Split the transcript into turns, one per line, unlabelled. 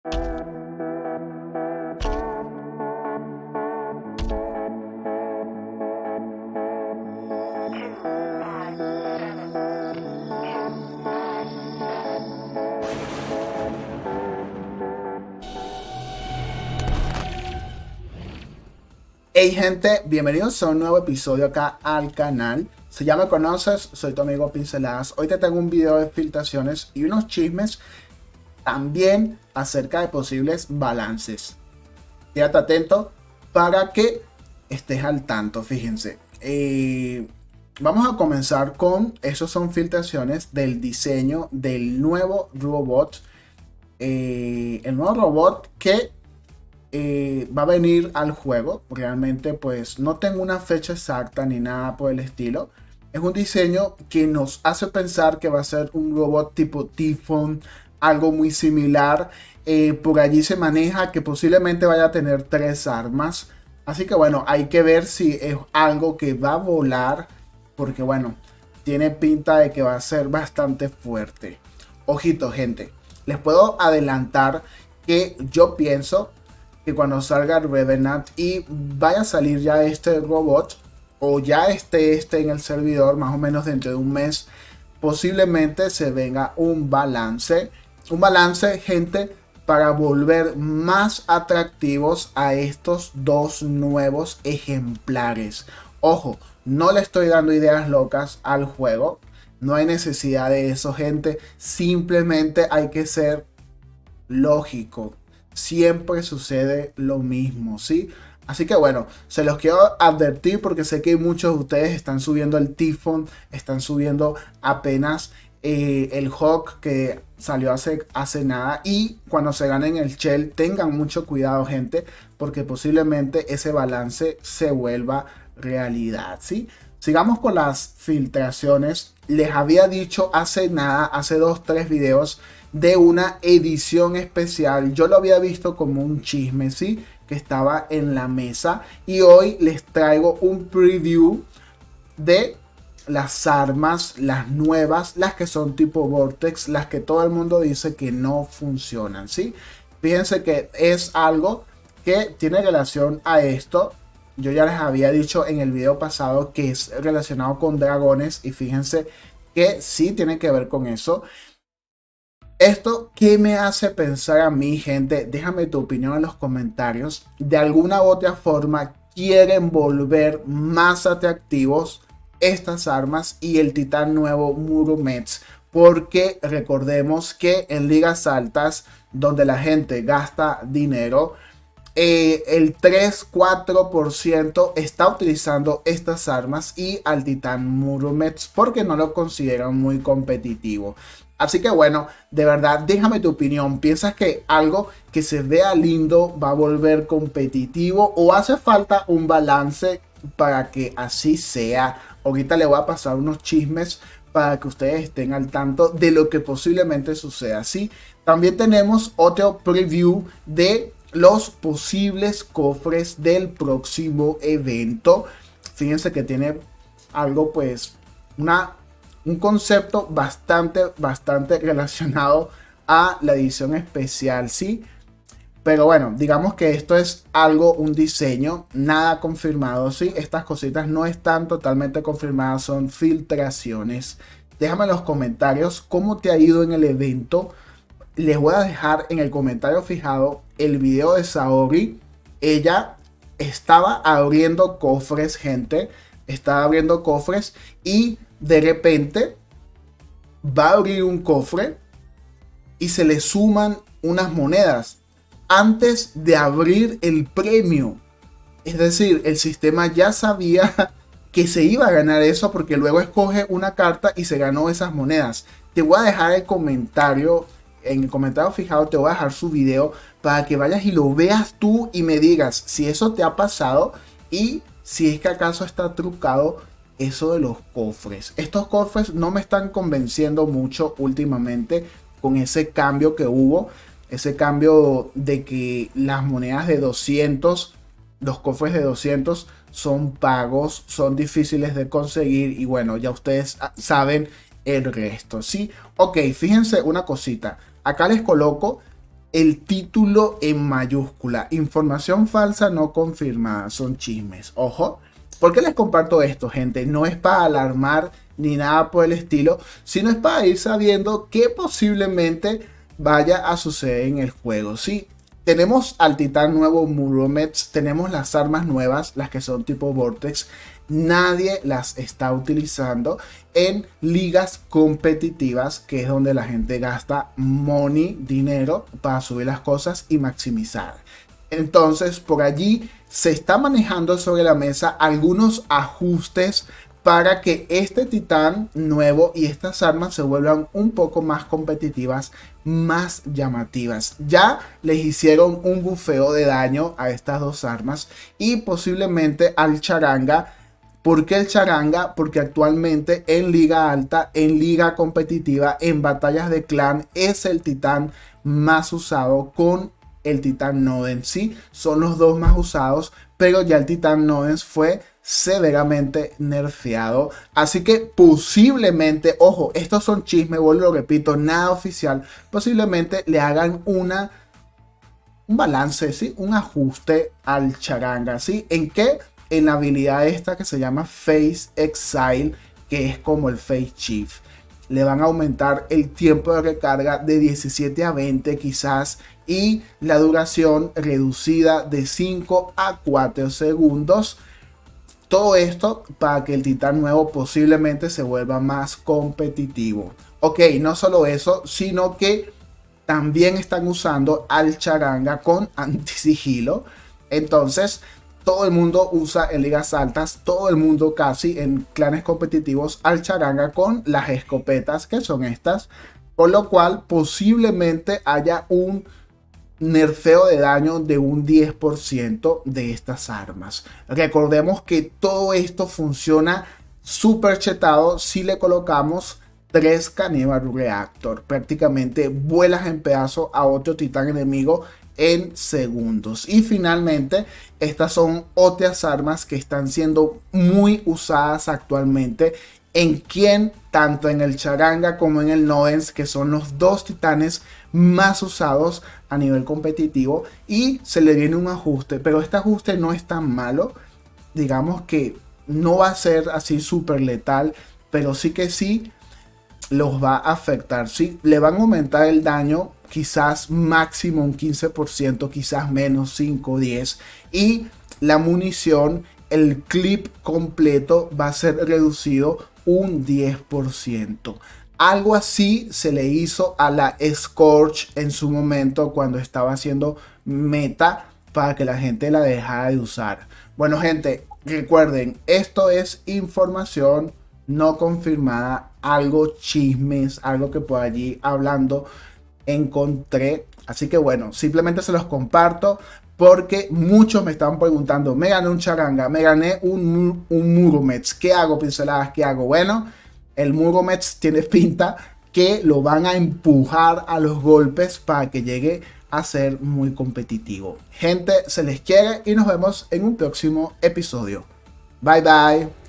Hey gente, bienvenidos a un nuevo episodio acá al canal. Si ya me conoces, soy tu amigo Pinceladas. Hoy te tengo un video de filtraciones y unos chismes también acerca de posibles balances. Quédate atento para que estés al tanto, fíjense. Vamos a comenzar con, esos son filtraciones del diseño del nuevo robot. El nuevo robot que va a venir al juego. Realmente pues no tengo una fecha exacta ni nada por el estilo. Es un diseño que nos hace pensar que va a ser un robot tipo Typhon, algo muy similar. Por allí se maneja que posiblemente vaya a tener 3 armas. Así que bueno, hay que ver si es algo que va a volar, porque bueno, tiene pinta de que va a ser bastante fuerte. Ojito gente, les puedo adelantar que yo pienso que cuando salga Revenant y vaya a salir ya este robot, o ya esté en el servidor más o menos dentro de un mes, posiblemente se venga un balance gente, para volver más atractivos a estos dos nuevos ejemplares. Ojo, no le estoy dando ideas locas al juego, no hay necesidad de eso gente, simplemente hay que ser lógico. Siempre sucede lo mismo, ¿sí? Así que bueno, se los quiero advertir porque sé que muchos de ustedes están subiendo el Typhon, están subiendo apenas el Hawk que salió hace nada. Y cuando se ganen el Shell, tengan mucho cuidado, gente, porque posiblemente ese balance se vuelva realidad, ¿sí? Sigamos con las filtraciones. Les había dicho hace nada, hace 2-3 videos, de una edición especial. Yo lo había visto como un chisme, ¿sí? Que estaba en la mesa. Y hoy les traigo un preview de las armas, las nuevas, las que son tipo Vortex, las que todo el mundo dice que no funcionan, ¿sí? Fíjense que es algo que tiene relación a esto. Yo ya les había dicho en el video pasado que es relacionado con dragones. Y fíjense que sí tiene que ver con eso. ¿Esto qué me hace pensar a mí, gente? Déjame tu opinión en los comentarios. De alguna u otra forma quieren volver más atractivos estas armas y el titán nuevo Muromets. Porque recordemos que en ligas altas, donde la gente gasta dinero, el 3-4% está utilizando estas armas y al titán Muromets porque no lo consideran muy competitivo. Así que bueno, de verdad, déjame tu opinión. ¿Piensas que algo que se vea lindo va a volver competitivo o hace falta un balance para que así sea? Ahorita le voy a pasar unos chismes para que ustedes estén al tanto de lo que posiblemente suceda, ¿sí? También tenemos otro preview de los posibles cofres del próximo evento. Fíjense que tiene algo, pues, un concepto bastante relacionado a la edición especial, ¿sí? Pero bueno, digamos que esto es algo, un diseño, nada confirmado, ¿sí? Estas cositas no están totalmente confirmadas, son filtraciones. Déjame en los comentarios cómo te ha ido en el evento. Les voy a dejar en el comentario fijado el video de Saori. Ella estaba abriendo cofres, gente. Estaba abriendo cofres y de repente va a abrir un cofre y se le suman unas monedas antes de abrir el premio. Es decir, el sistema ya sabía que se iba a ganar eso porque luego escoge una carta y se ganó esas monedas. Te voy a dejar el comentario, en el comentario fijado te voy a dejar su video para que vayas y lo veas tú y me digas si eso te ha pasado y si es que acaso está trucado eso de los cofres. Estos cofres no me están convenciendo mucho últimamente con ese cambio que hubo. Ese cambio de que las monedas de 200, los cofres de 200 son pagos, son difíciles de conseguir y bueno, ya ustedes saben el resto, ¿sí? Ok, fíjense una cosita. Acá les coloco el título en mayúscula. Información falsa no confirmada, son chismes. Ojo, ¿por qué les comparto esto, gente? No es para alarmar ni nada por el estilo, sino es para ir sabiendo qué posiblemente vaya a suceder en el juego. Sí, tenemos al titán nuevo Muromets, tenemos las armas nuevas, las que son tipo Vortex. Nadie las está utilizando en ligas competitivas, que es donde la gente gasta money, dinero, para subir las cosas y maximizar. Entonces, por allí se está manejando sobre la mesa algunos ajustes para que este titán nuevo y estas armas se vuelvan un poco más competitivas, más llamativas. Ya les hicieron un bufeo de daño a estas dos armas y posiblemente al charanga. ¿Por qué el charanga? Porque actualmente en liga alta, en liga competitiva, en batallas de clan, es el titán más usado con el titán Nodens. Sí, son los dos más usados, pero ya el titán Nodens fue severamente nerfeado. Así que posiblemente, ojo, estos son chismes, vuelvo, lo repito, nada oficial. Posiblemente le hagan un balance, ¿sí? Un ajuste al charanga, ¿sí? ¿En qué? En la habilidad esta que se llama Phase Exile, que es como el Phase Shift. Le van a aumentar el tiempo de recarga de 17 a 20 quizás, y la duración reducida de 5 a 4 segundos. Todo esto para que el titán nuevo posiblemente se vuelva más competitivo. Ok, no solo eso, sino que también están usando al charanga con antisigilo. Entonces, todo el mundo usa en ligas altas, todo el mundo casi en clanes competitivos al charanga con las escopetas, que son estas. Por lo cual posiblemente haya un nerfeo de daño de un 10% de estas armas. Recordemos que todo esto funciona súper chetado si le colocamos 3 Cannibal Reactor. Prácticamente vuelas en pedazos a otro titán enemigo en segundos. Y finalmente, estas son otras armas que están siendo muy usadas actualmente. En quien, tanto en el charanga como en el Nodens, que son los dos titanes más usados a nivel competitivo, y se le viene un ajuste, pero este ajuste no es tan malo. Digamos que no va a ser así súper letal, pero sí que sí los va a afectar. Sí, le van a aumentar el daño, quizás máximo un 15%, quizás menos 5 o 10, y la munición, el clip completo va a ser reducido un 10%. Algo así se le hizo a la Scorch en su momento cuando estaba haciendo meta, para que la gente la dejara de usar. Bueno, gente, recuerden, esto es información no confirmada, algo chismes, algo que por allí hablando encontré. Así que bueno, simplemente se los comparto porque muchos me estaban preguntando: me gané un charanga, me gané un Muromets, ¿qué hago, pinceladas? ¿Qué hago? Bueno, el Muromets tiene pinta que lo van a empujar a los golpes para que llegue a ser muy competitivo. Gente, se les quiere y nos vemos en un próximo episodio. Bye bye.